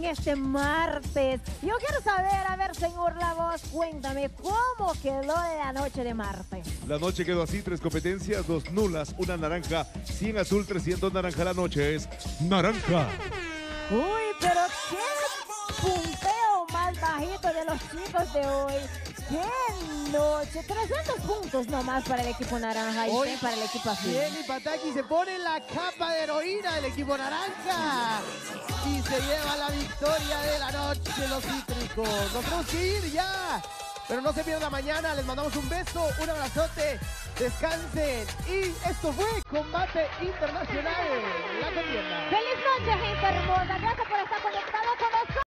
este martes. Yo quiero saber, a ver, señor La Voz, cuéntame, ¿cómo quedó la noche de martes? La noche quedó así, 3 competencias, 2 nulas, 1 naranja, 100 azul, 300 naranja. La noche es naranja. Uy, pero qué punteo más bajito de los chicos de hoy. ¡Qué noche! 300 puntos nomás para el equipo naranja y Hoy 100 para el equipo azul. Jenny Pataki se pone la capa de heroína del equipo naranja y se lleva la victoria de la noche los cítricos. Nos tenemos que ir ya, pero no se pierdan mañana. Les mandamos un beso, un abrazote, descansen. Y esto fue Combate Internacional, la contienda. ¡Feliz noche, gente hermosa! Gracias por estar conectado con nosotros.